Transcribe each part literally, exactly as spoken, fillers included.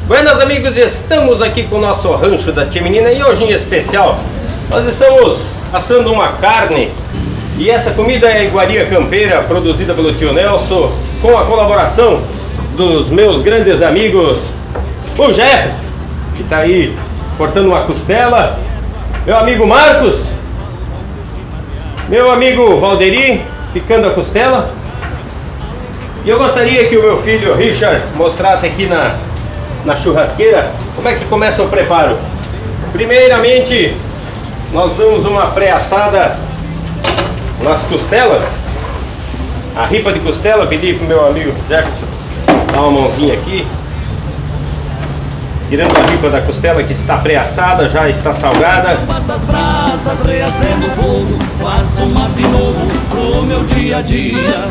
Buenas amigos, estamos aqui com o nosso rancho da Tia Menina e hoje em especial nós estamos assando uma carne e essa comida é a iguaria campeira produzida pelo tio Nelson com a colaboração dos meus grandes amigos, o Jefferson, que está aí cortando uma costela, meu amigo Marcos, meu amigo Valderi picando a costela, e eu gostaria que o meu filho Richard mostrasse aqui na na churrasqueira como é que começa o preparo. Primeiramente nós damos uma pré-assada nas costelas, a ripa de costela. Pedi para o meu amigo Jefferson dar uma mãozinha aqui, tirando a ripa da costela que está pré-assada, já está salgada. Das brasas, reacendo fogo, faço um mate novo pro meu dia a dia.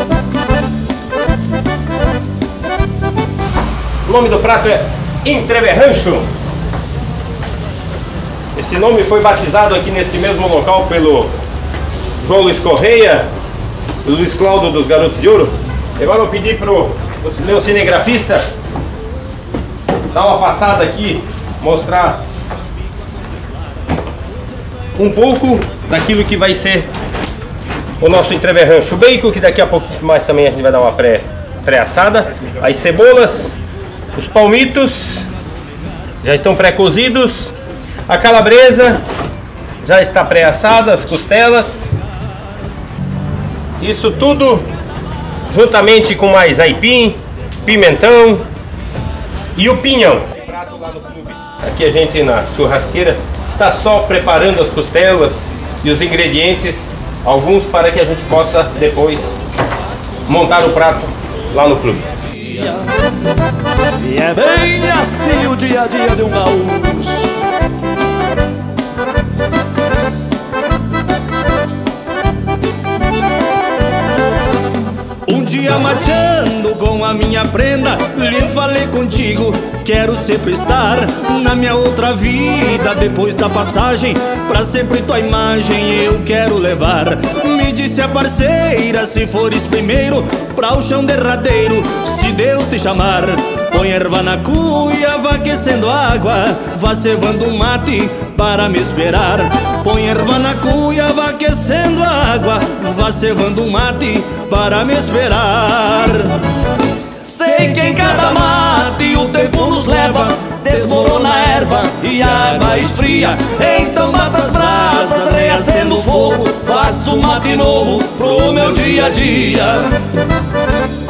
O nome do prato é Entreverrancho. Esse nome foi batizado aqui neste mesmo local pelo João Luiz Correia, o Luiz Cláudio dos Garotos de Ouro. Agora eu pedi para o meu cinegrafista dar uma passada aqui, mostrar um pouco daquilo que vai ser o nosso Entreverrancho. O bacon, que daqui a pouco mais também a gente vai dar uma pré, pré-assada. As cebolas, os palmitos já estão pré-cozidos, a calabresa já está pré-assada, as costelas, isso tudo juntamente com mais aipim, pimentão e o pinhão. Aqui a gente na churrasqueira está só preparando as costelas e os ingredientes, alguns para que a gente possa depois montar o prato lá no clube. E é bem assim o dia a dia de um gaúcho. Um dia mateando com a minha prenda, lhe falei contigo, quero sempre estar na minha outra vida. Depois da passagem, pra sempre tua imagem eu quero levar. Me disse a parceira, se fores primeiro pra o chão derradeiro, se Deus te chamar, põe erva na cuia, vá aquecendo água, vá cevando um mate para me esperar. Põe erva na cuia, vá aquecendo água, vá cevando um mate para me esperar. Sei que em cada mate o tempo nos leva, desmorona a erva e a água esfria. Então mata as brasas, reacendo o fogo, faço um mate novo pro meu dia a dia.